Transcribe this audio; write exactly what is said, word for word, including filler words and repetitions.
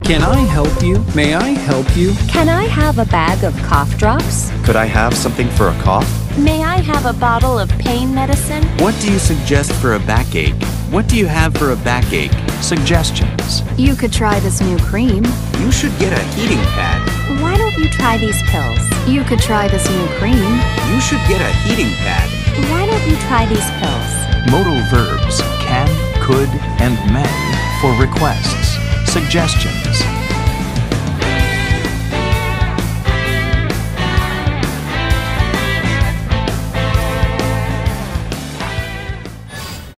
Can I help you? May I help you? Can I have a bag of cough drops? Could I have something for a cough? May I have a bottle of pain medicine? What do you suggest for a backache? What do you have for a backache? Suggestions. You could try this new cream. You should get a heating pad. Why don't you try these pills? You could try this new cream. You should get a heating pad. Why don't you try these pills? Modal verbs can, could, and may for requests, suggestions,